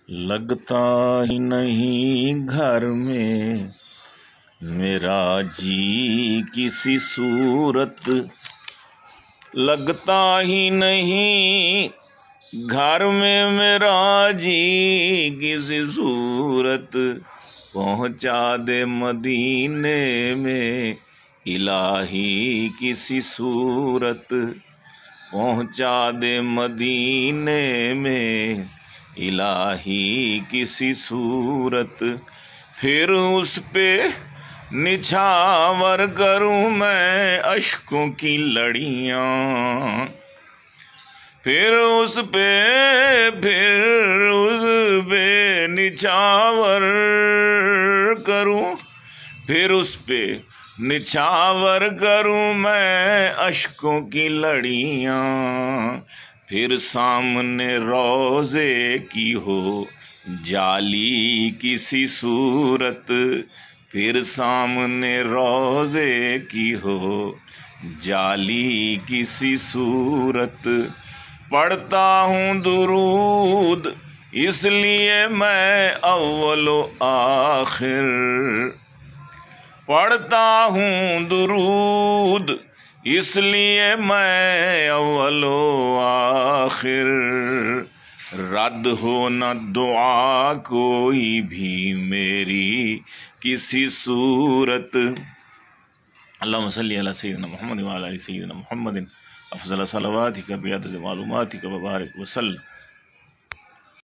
लगता ही नहीं घर में मेरा जी किसी सूरत, लगता ही नहीं घर में मेरा जी किसी सूरत। पहुँचा दे मदीने में इलाही किसी सूरत, पहुँचा दे मदीने में इलाही किसी सूरत। फिर उस पे निछावर करूं मैं अश्कों की लड़ियां, फिर उस पे निछावर करूं, फिर उस पे निछावर करूं मैं अश्कों की लड़ियां। फिर सामने रोज़े की हो जाली किसी सूरत, फिर सामने रोज़े की हो जाली किसी सूरत। पढ़ता हूँ दुरूद इसलिए मैं अव्वलो आखिर, पढ़ता हूँ दुरूद इसलिए मैं अव्वलो आखिर। रद्द हो न दुआ कोई भी मेरी किसी सूरत। अल्लाहुम्मा सल्ली अला सय्यिदिना मुहम्मद व अला आलि सय्यिदिना मुहम्मद अफ़ज़ल सलवातिका बिअदद मालूमातिका व बारिक व सल्लम।